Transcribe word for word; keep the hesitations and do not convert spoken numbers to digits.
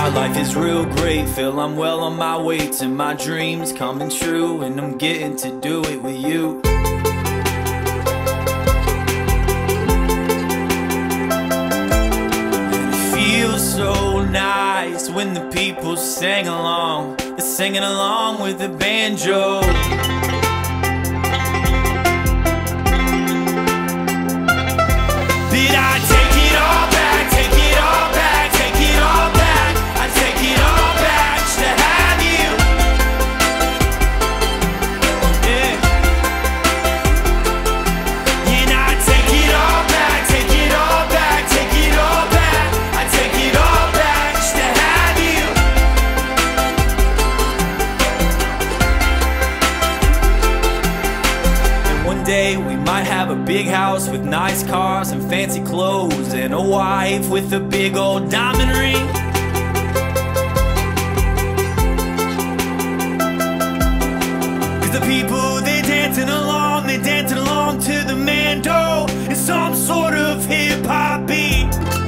My life is real great, feel I'm well on my way to my dreams coming true, and I'm getting to do it with you. It feels so nice when the people sing along. They're singing along with the banjo. Did I take it all back, take it all back, take it all back? I take it all back just to have you. Yeah. And I take it all back, take it all back, take it all back. I take it all back just to have you. And one day we might have a big house with nice cars and fancy clothes, and a wife with a big old diamond ring. Cause the people, they dancing along, they dancing along to the mando. It's some sort of hip-hop beat.